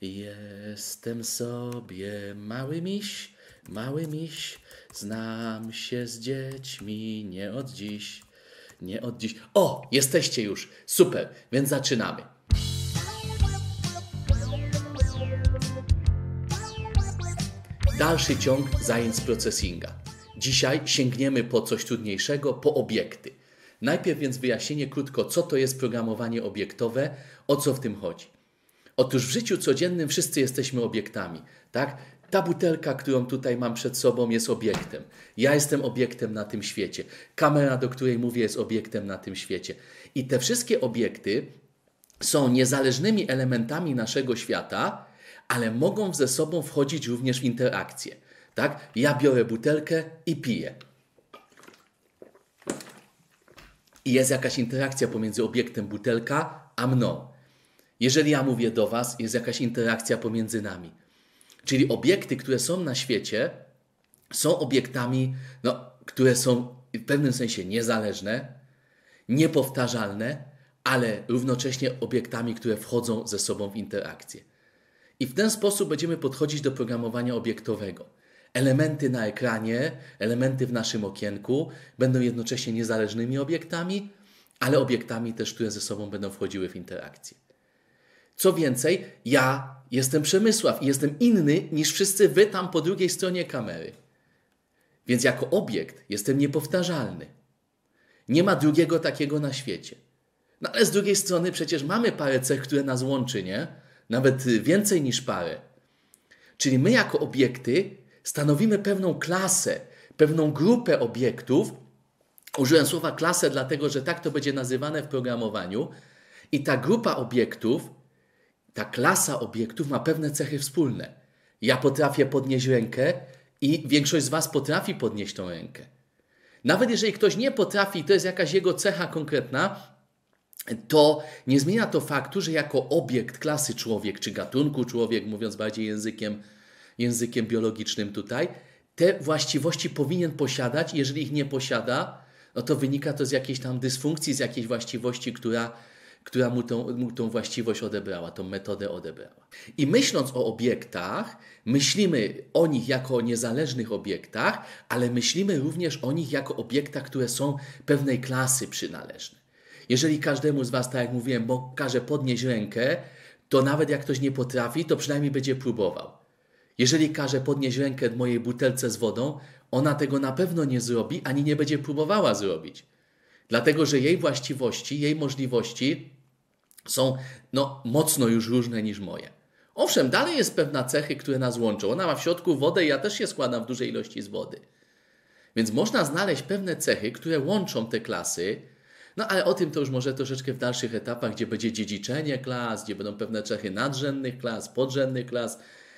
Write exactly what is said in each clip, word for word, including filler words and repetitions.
Jestem sobie mały miś, mały miś, znam się z dziećmi nie od dziś, nie od dziś. O, jesteście już, super, więc zaczynamy. Dalszy ciąg zajęć z processinga. Dzisiaj sięgniemy po coś trudniejszego, po obiekty. Najpierw więc wyjaśnienie krótko, co to jest programowanie obiektowe, o co w tym chodzi. Otóż w życiu codziennym wszyscy jesteśmy obiektami, tak? Ta butelka, którą tutaj mam przed sobą, jest obiektem. Ja jestem obiektem na tym świecie. Kamera, do której mówię, jest obiektem na tym świecie. I te wszystkie obiekty są niezależnymi elementami naszego świata, ale mogą ze sobą wchodzić również w interakcję. Tak? Ja biorę butelkę i piję. I jest jakaś interakcja pomiędzy obiektem butelka a mną. Jeżeli ja mówię do was, jest jakaś interakcja pomiędzy nami. Czyli obiekty, które są na świecie, są obiektami, no, które są w pewnym sensie niezależne, niepowtarzalne, ale równocześnie obiektami, które wchodzą ze sobą w interakcję. I w ten sposób będziemy podchodzić do programowania obiektowego. Elementy na ekranie, elementy w naszym okienku będą jednocześnie niezależnymi obiektami, ale obiektami też, które ze sobą będą wchodziły w interakcję. Co więcej, ja jestem Przemysław i jestem inny niż wszyscy wy tam po drugiej stronie kamery. Więc jako obiekt jestem niepowtarzalny. Nie ma drugiego takiego na świecie. No ale z drugiej strony przecież mamy parę cech, które nas łączy, nie? Nawet więcej niż parę. Czyli my jako obiekty stanowimy pewną klasę, pewną grupę obiektów. Użyłem słowa klasę, dlatego że tak to będzie nazywane w programowaniu. I ta grupa obiektów, ta klasa obiektów ma pewne cechy wspólne. Ja potrafię podnieść rękę i większość z was potrafi podnieść tą rękę. Nawet jeżeli ktoś nie potrafi, to jest jakaś jego cecha konkretna, to nie zmienia to faktu, że jako obiekt klasy człowiek, czy gatunku człowiek, mówiąc bardziej językiem, językiem biologicznym tutaj, te właściwości powinien posiadać. Jeżeli ich nie posiada, no to wynika to z jakiejś tam dysfunkcji, z jakiejś właściwości, która, która mu, tą, mu tą właściwość odebrała, tą metodę odebrała. I myśląc o obiektach, myślimy o nich jako o niezależnych obiektach, ale myślimy również o nich jako obiektach, które są pewnej klasy przynależne. Jeżeli każdemu z was, tak jak mówiłem, bo każe podnieść rękę, to nawet jak ktoś nie potrafi, to przynajmniej będzie próbował. Jeżeli każe podnieść rękę mojej butelce z wodą, ona tego na pewno nie zrobi, ani nie będzie próbowała zrobić. Dlatego, że jej właściwości, jej możliwości są no, mocno już różne niż moje. Owszem, dalej jest pewna cechy, które nas łączą. Ona ma w środku wodę i ja też się składam w dużej ilości z wody. Więc można znaleźć pewne cechy, które łączą te klasy. No ale o tym to już może troszeczkę w dalszych etapach, gdzie będzie dziedziczenie klas, gdzie będą pewne cechy nadrzędnych klas, podrzędnych klas.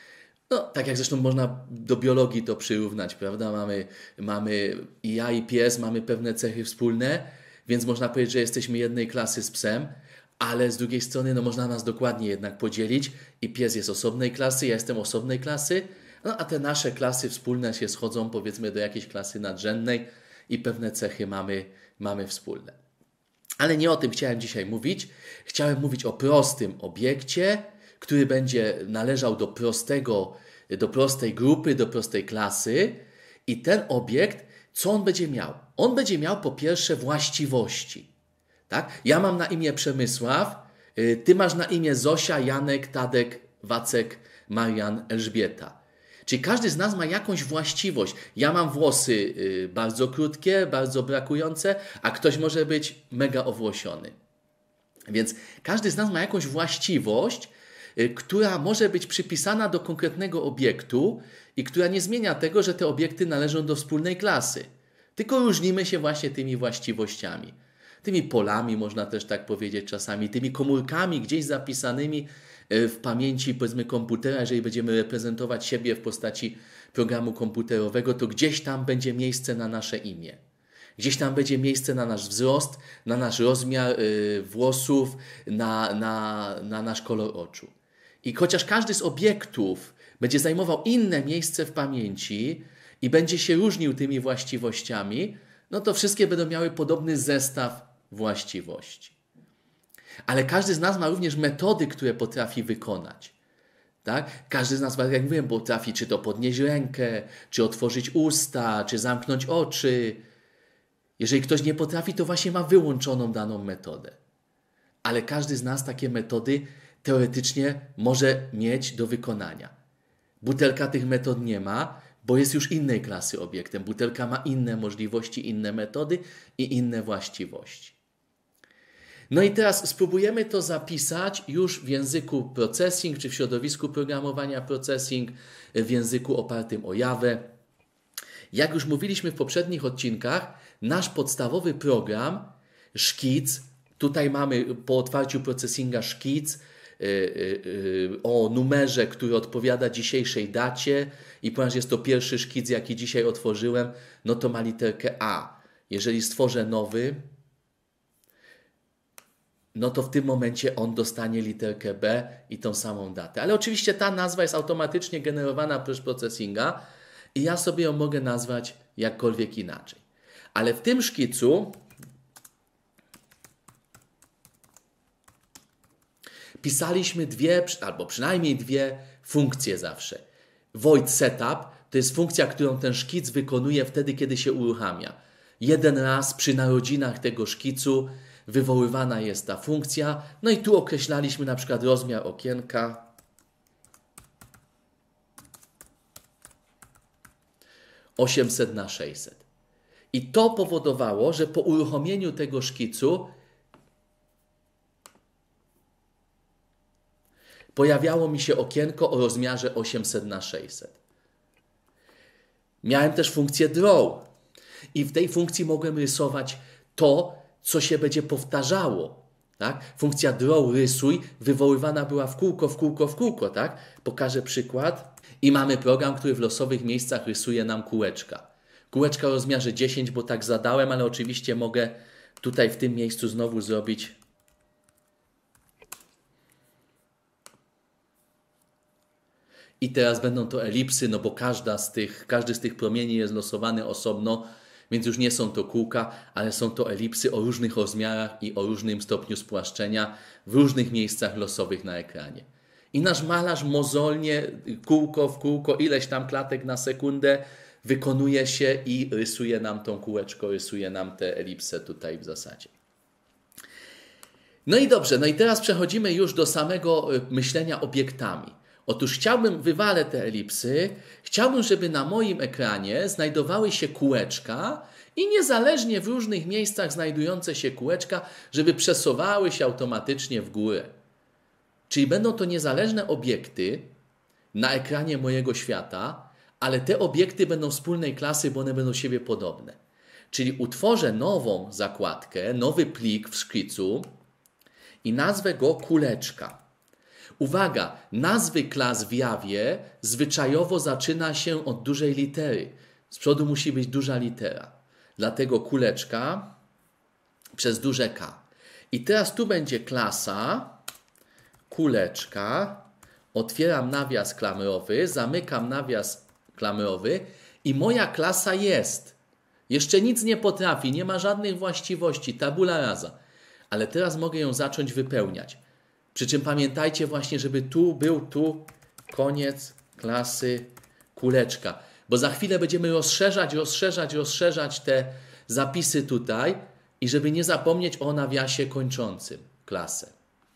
No tak jak zresztą można do biologii to przyrównać, prawda? Mamy, mamy i ja i pies mamy pewne cechy wspólne, więc można powiedzieć, że jesteśmy jednej klasy z psem, ale z drugiej strony no można nas dokładnie jednak podzielić i pies jest osobnej klasy, ja jestem osobnej klasy, no a te nasze klasy wspólne się schodzą powiedzmy do jakiejś klasy nadrzędnej i pewne cechy mamy, mamy wspólne. Ale nie o tym chciałem dzisiaj mówić. Chciałem mówić o prostym obiekcie, który będzie należał do prostego, do prostej grupy, do prostej klasy. I ten obiekt, co on będzie miał? On będzie miał po pierwsze właściwości. Tak? Ja mam na imię Przemysław, ty masz na imię Zosia, Janek, Tadek, Wacek, Marian, Elżbieta. Czyli każdy z nas ma jakąś właściwość. Ja mam włosy bardzo krótkie, bardzo brakujące, a ktoś może być mega owłosiony. Więc każdy z nas ma jakąś właściwość, która może być przypisana do konkretnego obiektu i która nie zmienia tego, że te obiekty należą do wspólnej klasy. Tylko różnimy się właśnie tymi właściwościami. Tymi polami, można też tak powiedzieć czasami, tymi komórkami gdzieś zapisanymi w pamięci, powiedzmy, komputera. Jeżeli będziemy reprezentować siebie w postaci programu komputerowego, to gdzieś tam będzie miejsce na nasze imię. Gdzieś tam będzie miejsce na nasz wzrost, na nasz rozmiar y, włosów, na, na, na nasz kolor oczu. I chociaż każdy z obiektów będzie zajmował inne miejsce w pamięci i będzie się różnił tymi właściwościami, no to wszystkie będą miały podobny zestaw właściwości. Ale każdy z nas ma również metody, które potrafi wykonać. Tak? Każdy z nas, jak mówiłem, potrafi czy to podnieść rękę, czy otworzyć usta, czy zamknąć oczy. Jeżeli ktoś nie potrafi, to właśnie ma wyłączoną daną metodę. Ale każdy z nas takie metody teoretycznie może mieć do wykonania. Butelka tych metod nie ma, bo jest już innej klasy obiektem. Butelka ma inne możliwości, inne metody i inne właściwości. No i teraz spróbujemy to zapisać już w języku processing, czy w środowisku programowania processing, w języku opartym o Jawę. Jak już mówiliśmy w poprzednich odcinkach, nasz podstawowy program, szkic, tutaj mamy po otwarciu processinga szkic yy, yy, o numerze, który odpowiada dzisiejszej dacie i ponieważ jest to pierwszy szkic, jaki dzisiaj otworzyłem, no to ma literkę A. Jeżeli stworzę nowy, no to w tym momencie on dostanie literkę B i tą samą datę. Ale oczywiście ta nazwa jest automatycznie generowana przez processinga i ja sobie ją mogę nazwać jakkolwiek inaczej. Ale w tym szkicu pisaliśmy dwie, albo przynajmniej dwie funkcje zawsze. Void setup to jest funkcja, którą ten szkic wykonuje wtedy, kiedy się uruchamia. Jeden raz przy narodzinach tego szkicu wywoływana jest ta funkcja. No i tu określaliśmy na przykład rozmiar okienka. osiemset na sześćset. I to powodowało, że po uruchomieniu tego szkicu pojawiało mi się okienko o rozmiarze osiemset na sześćset. Miałem też funkcję draw. I w tej funkcji mogłem rysować to, co się będzie powtarzało. Tak? Funkcja draw, rysuj, wywoływana była w kółko, w kółko, w kółko. Tak? Pokażę przykład. I mamy program, który w losowych miejscach rysuje nam kółeczka. Kółeczka o rozmiarze dziesięć, bo tak zadałem, ale oczywiście mogę tutaj w tym miejscu znowu zrobić i teraz będą to elipsy, no bo każda z tych, każdy z tych promieni jest losowany osobno, więc już nie są to kółka, ale są to elipsy o różnych rozmiarach i o różnym stopniu spłaszczenia w różnych miejscach losowych na ekranie. I nasz malarz mozolnie, kółko w kółko, ileś tam klatek na sekundę wykonuje się i rysuje nam tą kółeczko, rysuje nam tę elipsę tutaj w zasadzie. No i dobrze, no i teraz przechodzimy już do samego myślenia obiektami. Otóż chciałbym, wywalę te elipsy, chciałbym, żeby na moim ekranie znajdowały się kółeczka i niezależnie w różnych miejscach znajdujące się kółeczka, żeby przesuwały się automatycznie w górę. Czyli będą to niezależne obiekty na ekranie mojego świata, ale te obiekty będą wspólnej klasy, bo one będą siebie podobne. Czyli utworzę nową zakładkę, nowy plik w szkicu i nazwę go kółeczka. Uwaga, nazwy klas w Jawie zwyczajowo zaczyna się od dużej litery. Z przodu musi być duża litera. Dlatego kółeczka przez duże K. I teraz tu będzie klasa kółeczka. Otwieram nawias klamrowy, zamykam nawias klamrowy i moja klasa jest. Jeszcze nic nie potrafi, nie ma żadnych właściwości, tabula rasa. Ale teraz mogę ją zacząć wypełniać. Przy czym pamiętajcie właśnie, żeby tu był tu koniec klasy kółeczka. Bo za chwilę będziemy rozszerzać, rozszerzać, rozszerzać te zapisy tutaj i żeby nie zapomnieć o nawiasie kończącym klasę.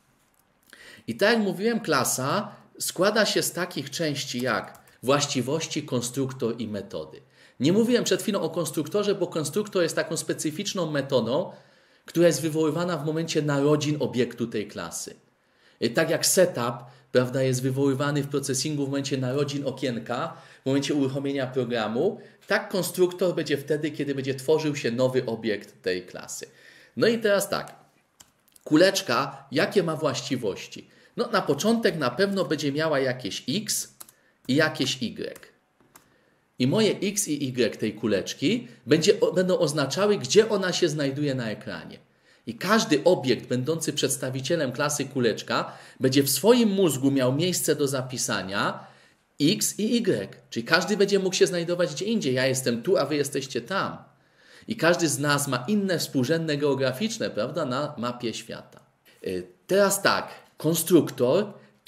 I tak jak mówiłem, klasa składa się z takich części jak właściwości, konstruktor i metody. Nie mówiłem przed chwilą o konstruktorze, bo konstruktor jest taką specyficzną metodą, która jest wywoływana w momencie narodzin obiektu tej klasy. Tak jak setup, prawda, jest wywoływany w processingu w momencie narodzin okienka, w momencie uruchomienia programu, tak konstruktor będzie wtedy, kiedy będzie tworzył się nowy obiekt tej klasy. No i teraz tak, kółeczka, jakie ma właściwości? No na początek na pewno będzie miała jakieś X i jakieś Y. I moje X i Y tej kuleczki będzie, będą oznaczały, gdzie ona się znajduje na ekranie. I każdy obiekt będący przedstawicielem klasy kuleczka będzie w swoim mózgu miał miejsce do zapisania X i Y. Czyli każdy będzie mógł się znajdować gdzie indziej. Ja jestem tu, a wy jesteście tam. I każdy z nas ma inne współrzędne geograficzne, prawda, na mapie świata. Teraz tak, konstruktor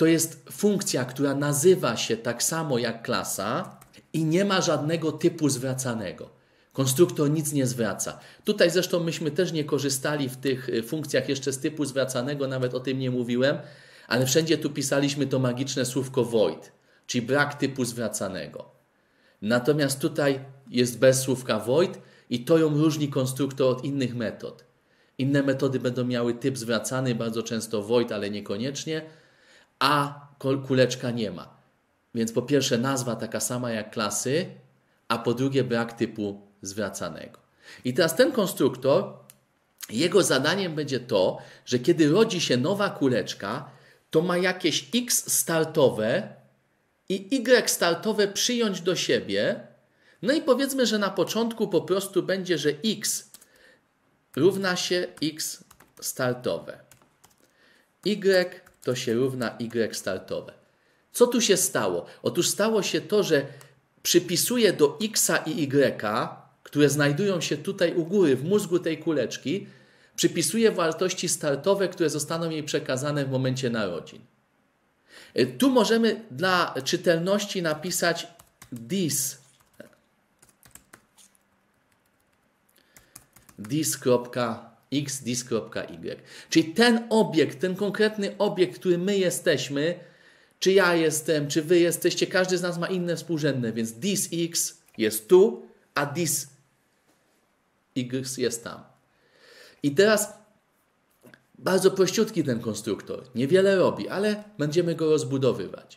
to jest funkcja, która nazywa się tak samo jak klasa i nie ma żadnego typu zwracanego. Konstruktor nic nie zwraca. Tutaj zresztą myśmy też nie korzystali w tych funkcjach jeszcze z typu zwracanego, nawet o tym nie mówiłem, ale wszędzie tu pisaliśmy to magiczne słówko void, czyli brak typu zwracanego. Natomiast tutaj jest bez słówka void i to ją różni konstruktor od innych metod. Inne metody będą miały typ zwracany, bardzo często void, ale niekoniecznie, a kuleczka nie ma. Więc po pierwsze nazwa taka sama jak klasy, a po drugie brak typu zwracanego. I teraz ten konstruktor, jego zadaniem będzie to, że kiedy rodzi się nowa kuleczka, to ma jakieś x startowe i y startowe przyjąć do siebie. No i powiedzmy, że na początku po prostu będzie, że x równa się x startowe. Y to się równa y startowe. Co tu się stało? Otóż stało się to, że przypisuję do x i y, które znajdują się tutaj u góry w mózgu tej kuleczki, przypisuję wartości startowe, które zostaną jej przekazane w momencie narodzin. Tu możemy dla czytelności napisać this, this.x, this.y. Czyli ten obiekt, ten konkretny obiekt, który my jesteśmy, czy ja jestem, czy wy jesteście, każdy z nas ma inne współrzędne, więc this x jest tu, a this y jest tam. I teraz bardzo prościutki ten konstruktor, niewiele robi, ale będziemy go rozbudowywać.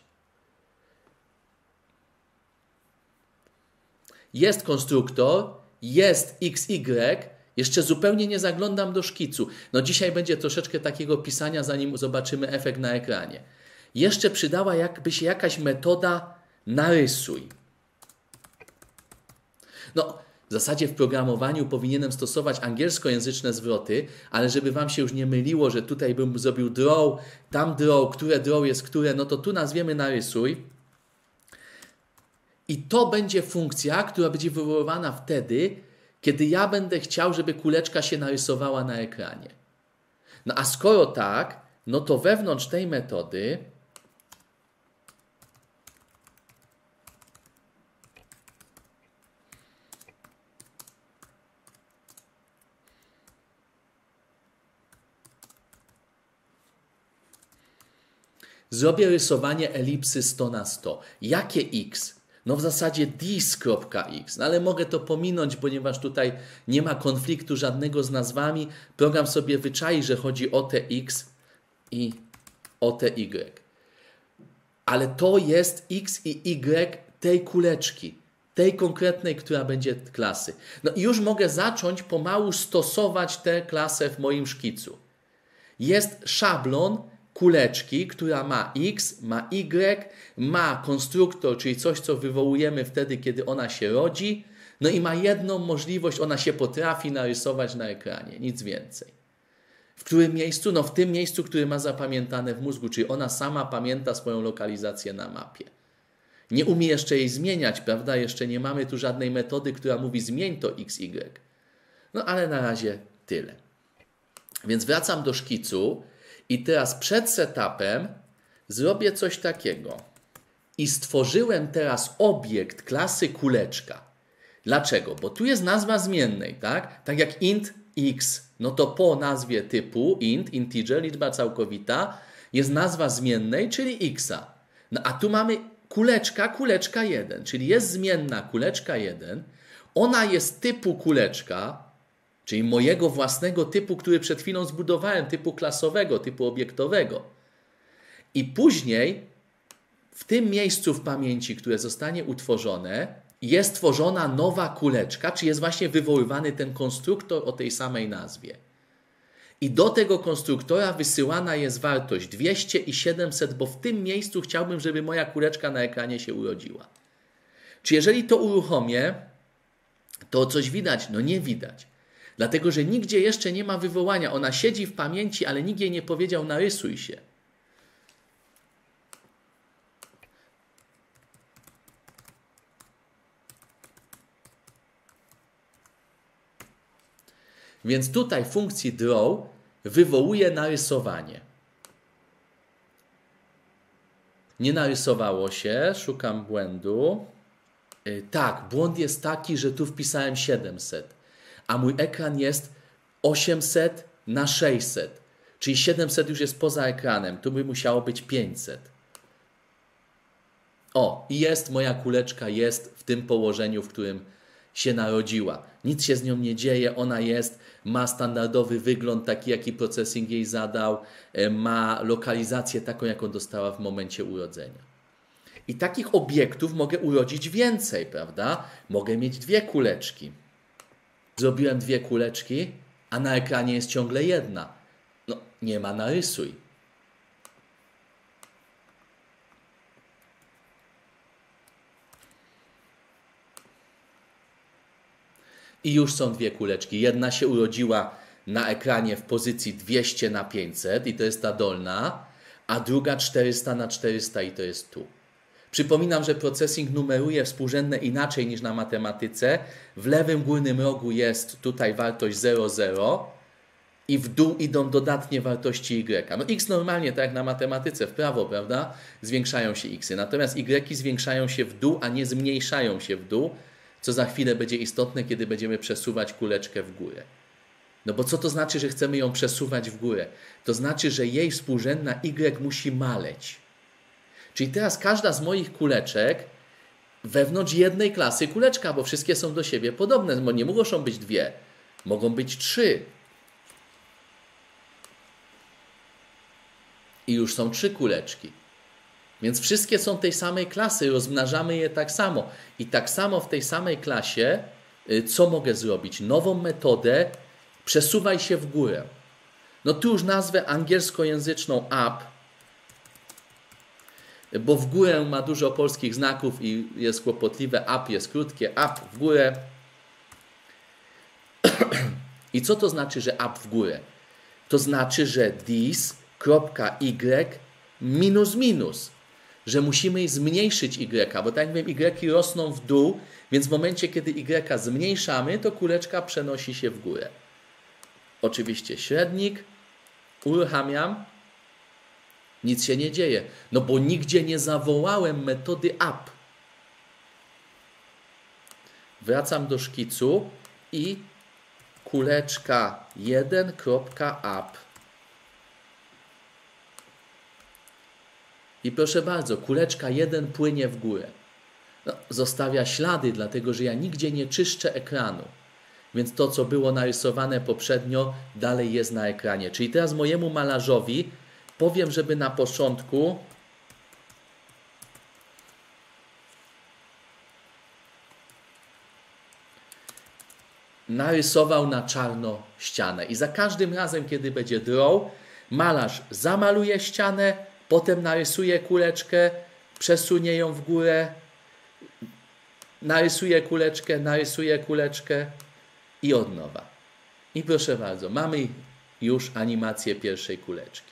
Jest konstruktor, jest x y, jeszcze zupełnie nie zaglądam do szkicu. No dzisiaj będzie troszeczkę takiego pisania, zanim zobaczymy efekt na ekranie. Jeszcze przydała jakby się jakaś metoda narysuj. No, w zasadzie w programowaniu powinienem stosować angielskojęzyczne zwroty, ale żeby wam się już nie myliło, że tutaj bym zrobił draw, tam draw, które draw jest które, no to tu nazwiemy narysuj. I to będzie funkcja, która będzie wywoływana wtedy, kiedy ja będę chciał, żeby kuleczka się narysowała na ekranie. No a skoro tak, no to wewnątrz tej metody zrobię rysowanie elipsy sto na sto. Jakie x? No w zasadzie this.x, no ale mogę to pominąć, ponieważ tutaj nie ma konfliktu żadnego z nazwami. Program sobie wyczai, że chodzi o te x i o te y. Ale to jest x i y tej kuleczki, tej konkretnej, która będzie klasy. No i już mogę zacząć pomału stosować tę klasę w moim szkicu. Jest szablon kuleczki, która ma x, ma y, ma konstruktor, czyli coś, co wywołujemy wtedy, kiedy ona się rodzi, no i ma jedną możliwość, ona się potrafi narysować na ekranie, nic więcej. W którym miejscu? No w tym miejscu, które ma zapamiętane w mózgu, czyli ona sama pamięta swoją lokalizację na mapie. Nie umie jeszcze jej zmieniać, prawda? Jeszcze nie mamy tu żadnej metody, która mówi zmień to x, y. No ale na razie tyle. Więc wracam do szkicu. I teraz przed setupem zrobię coś takiego. I stworzyłem teraz obiekt klasy kuleczka. Dlaczego? Bo tu jest nazwa zmiennej, tak? Tak jak int x, no to po nazwie typu int, integer, liczba całkowita, jest nazwa zmiennej, czyli xa. No a tu mamy kuleczka, kuleczka jeden, czyli jest zmienna kuleczka jeden. Ona jest typu kuleczka, czyli mojego własnego typu, który przed chwilą zbudowałem, typu klasowego, typu obiektowego. I później w tym miejscu w pamięci, które zostanie utworzone, jest tworzona nowa kuleczka, czy jest właśnie wywoływany ten konstruktor o tej samej nazwie. I do tego konstruktora wysyłana jest wartość dwieście i siedemset, bo w tym miejscu chciałbym, żeby moja kuleczka na ekranie się urodziła. Czy jeżeli to uruchomię, to coś widać? No nie widać. Dlatego, że nigdzie jeszcze nie ma wywołania. Ona siedzi w pamięci, ale nikt jej nie powiedział narysuj się. Więc tutaj w funkcji draw wywołuje narysowanie. Nie narysowało się, szukam błędu. Tak, błąd jest taki, że tu wpisałem siedemset, a mój ekran jest osiemset na sześćset, czyli siedemset już jest poza ekranem, tu by musiało być pięćset. O, i jest, moja kuleczka jest w tym położeniu, w którym się narodziła. Nic się z nią nie dzieje, ona jest, ma standardowy wygląd, taki jaki procesing jej zadał, ma lokalizację taką, jaką dostała w momencie urodzenia. I takich obiektów mogę urodzić więcej, prawda? Mogę mieć dwie kuleczki. Zrobiłem dwie kuleczki, a na ekranie jest ciągle jedna. No, nie ma, narysuj. I już są dwie kuleczki. Jedna się urodziła na ekranie w pozycji dwieście na pięćset i to jest ta dolna, a druga czterysta na czterysta i to jest tu. Przypominam, że procesing numeruje współrzędne inaczej niż na matematyce. W lewym górnym rogu jest tutaj wartość zero, zero i w dół idą dodatnie wartości y. No x normalnie, tak jak na matematyce, w prawo, prawda? Zwiększają się xy. Natomiast y zwiększają się w dół, a nie zmniejszają się w dół, co za chwilę będzie istotne, kiedy będziemy przesuwać kuleczkę w górę. No bo co to znaczy, że chcemy ją przesuwać w górę? To znaczy, że jej współrzędna y musi maleć. Czyli teraz każda z moich kuleczek wewnątrz jednej klasy kuleczka, bo wszystkie są do siebie podobne, bo nie muszą być dwie, mogą być trzy. I już są trzy kuleczki. Więc wszystkie są tej samej klasy, rozmnażamy je tak samo. I tak samo w tej samej klasie, co mogę zrobić? Nową metodę, przesuwaj się w górę. No tu już nazwę angielskojęzyczną up, bo w górę ma dużo polskich znaków i jest kłopotliwe. Up jest krótkie, up w górę. I co to znaczy, że up w górę? To znaczy, że this, kropka y, minus minus. Że musimy zmniejszyć y, bo tak jak wiem, y rosną w dół, więc w momencie, kiedy y zmniejszamy, to kuleczka przenosi się w górę. Oczywiście średnik, uruchamiam, nic się nie dzieje, no bo nigdzie nie zawołałem metody up. Wracam do szkicu i kuleczka jeden, kropka up. I proszę bardzo, kuleczka jeden płynie w górę. No, zostawia ślady, dlatego że ja nigdzie nie czyszczę ekranu. Więc to, co było narysowane poprzednio, dalej jest na ekranie. Czyli teraz mojemu malarzowi powiem, żeby na początku narysował na czarno ścianę. I za każdym razem, kiedy będzie draw, malarz zamaluje ścianę, potem narysuje kuleczkę, przesunie ją w górę, narysuje kuleczkę, narysuje kuleczkę i od nowa. I proszę bardzo, mamy już animację pierwszej kuleczki.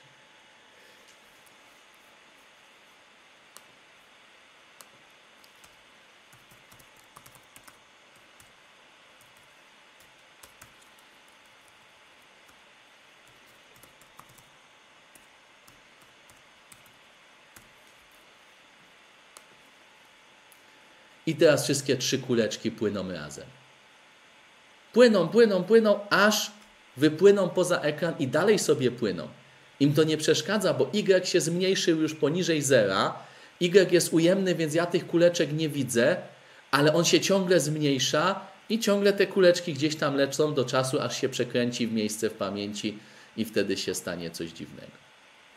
I teraz wszystkie trzy kuleczki płyną razem. Płyną, płyną, płyną, aż wypłyną poza ekran i dalej sobie płyną. Im to nie przeszkadza, bo Y się zmniejszył już poniżej zera. Y jest ujemny, więc ja tych kuleczek nie widzę, ale on się ciągle zmniejsza i ciągle te kuleczki gdzieś tam lecą do czasu, aż się przekręci w miejsce w pamięci i wtedy się stanie coś dziwnego.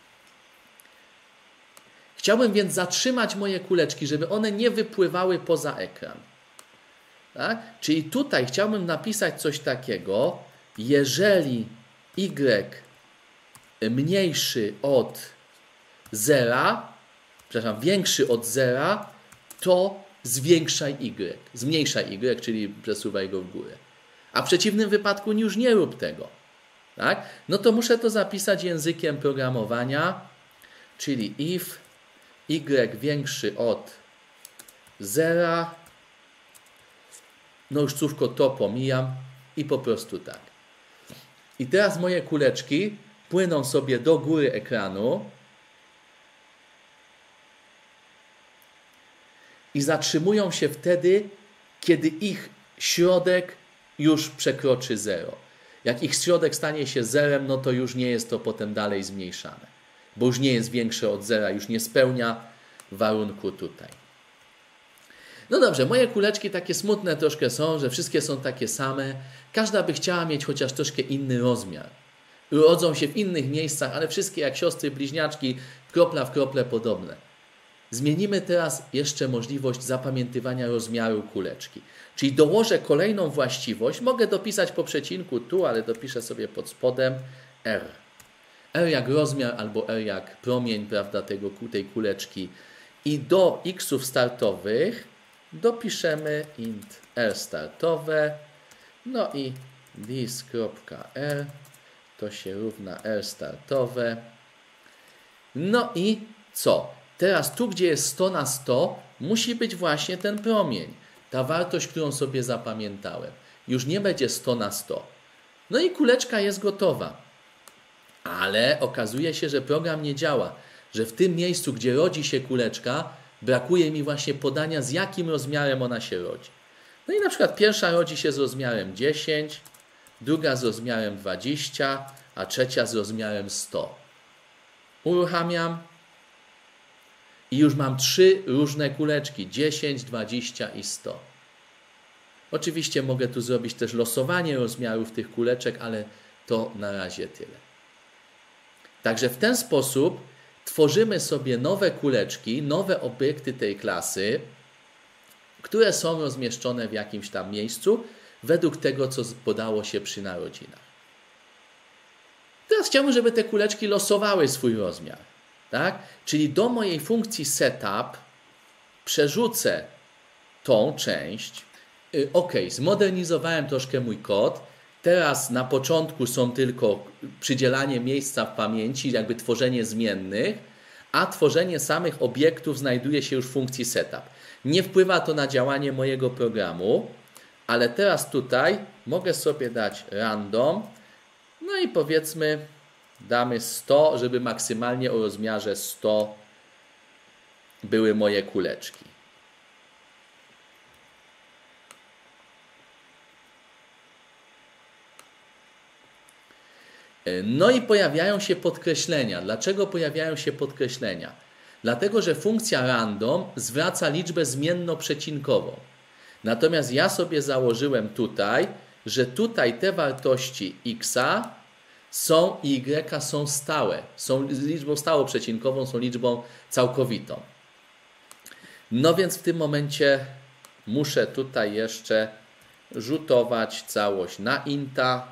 Chciałbym więc zatrzymać moje kuleczki, żeby one nie wypływały poza ekran. Tak? Czyli tutaj chciałbym napisać coś takiego, jeżeli Y mniejszy od zera, przepraszam, większy od zera, to zwiększaj Y, zmniejszaj Y, czyli przesuwaj go w górę. A w przeciwnym wypadku już nie rób tego. Tak? No to muszę to zapisać językiem programowania, czyli if Y większy od zera, no już słówko to pomijam i po prostu tak. I teraz moje kuleczki płyną sobie do góry ekranu i zatrzymują się wtedy, kiedy ich środek już przekroczy zero. Jak ich środek stanie się zerem, no to już nie jest to potem dalej zmniejszane, bo już nie jest większe od zera, już nie spełnia warunku tutaj. No dobrze, moje kuleczki takie smutne troszkę są, że wszystkie są takie same. Każda by chciała mieć chociaż troszkę inny rozmiar. Rodzą się w innych miejscach, ale wszystkie jak siostry, bliźniaczki, kropla w krople podobne. Zmienimy teraz jeszcze możliwość zapamiętywania rozmiaru kuleczki. Czyli dołożę kolejną właściwość. Mogę dopisać po przecinku tu, ale dopiszę sobie pod spodem R. R jak rozmiar albo R jak promień, prawda, tego, tej kuleczki. I do x'ów startowych dopiszemy int R startowe. No i this.r to się równa R startowe. No i co? Teraz tu, gdzie jest sto na sto, musi być właśnie ten promień. Ta wartość, którą sobie zapamiętałem. Już nie będzie sto na sto. No i kuleczka jest gotowa. Ale okazuje się, że program nie działa. Że w tym miejscu, gdzie rodzi się kuleczka, brakuje mi właśnie podania, z jakim rozmiarem ona się rodzi. No i na przykład pierwsza rodzi się z rozmiarem dziesięć, druga z rozmiarem dwadzieścia, a trzecia z rozmiarem sto. Uruchamiam i już mam trzy różne kuleczki, dziesięć, dwadzieścia i sto. Oczywiście mogę tu zrobić też losowanie rozmiarów tych kuleczek, ale to na razie tyle. Także w ten sposób tworzymy sobie nowe kuleczki, nowe obiekty tej klasy, które są rozmieszczone w jakimś tam miejscu według tego, co podało się przy narodzinach. Teraz chciałbym, żeby te kuleczki losowały swój rozmiar. Tak? Czyli do mojej funkcji setup przerzucę tą część. Ok, zmodernizowałem troszkę mój kod. Teraz na początku są tylko przydzielanie miejsca w pamięci, jakby tworzenie zmiennych, a tworzenie samych obiektów znajduje się już w funkcji setup. Nie wpływa to na działanie mojego programu, ale teraz tutaj mogę sobie dać random, no i powiedzmy damy sto, żeby maksymalnie o rozmiarze sto były moje kuleczki. No i pojawiają się podkreślenia. Dlaczego pojawiają się podkreślenia? Dlatego, że funkcja random zwraca liczbę zmienno-przecinkową. Natomiast ja sobie założyłem tutaj, że tutaj te wartości x'a są i y są stałe. Są liczbą stało-przecinkową, są liczbą całkowitą. No więc w tym momencie muszę tutaj jeszcze rzutować całość na inta,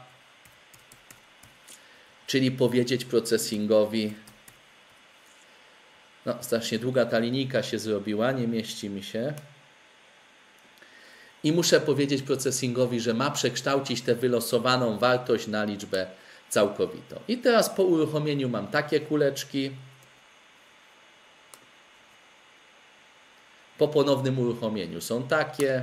czyli powiedzieć procesingowi, no strasznie długa ta linijka się zrobiła, nie mieści mi się. I muszę powiedzieć procesingowi, że ma przekształcić tę wylosowaną wartość na liczbę całkowitą. I teraz po uruchomieniu mam takie kuleczki. Po ponownym uruchomieniu są takie.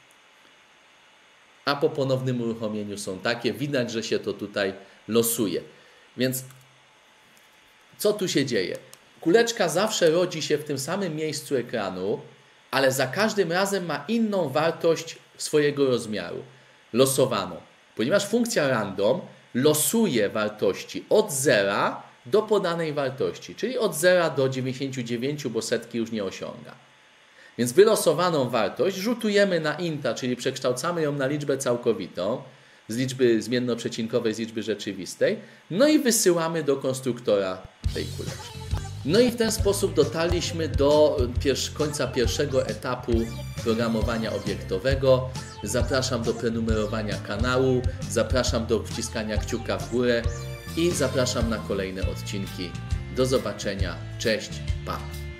A po ponownym uruchomieniu są takie. Widać, że się to tutaj losuje. Więc co tu się dzieje? Kuleczka zawsze rodzi się w tym samym miejscu ekranu, ale za każdym razem ma inną wartość swojego rozmiaru, losowaną. Ponieważ funkcja random losuje wartości od zera do podanej wartości, czyli od zera do dziewięćdziesięciu dziewięciu, bo setki już nie osiąga. Więc wylosowaną wartość rzutujemy na inta, czyli przekształcamy ją na liczbę całkowitą, z liczby zmiennoprzecinkowej, z liczby rzeczywistej, no i wysyłamy do konstruktora tej kuleczki. No i w ten sposób dotarliśmy do końca pierwszego etapu programowania obiektowego. Zapraszam do prenumerowania kanału, zapraszam do wciskania kciuka w górę i zapraszam na kolejne odcinki. Do zobaczenia, cześć, pa!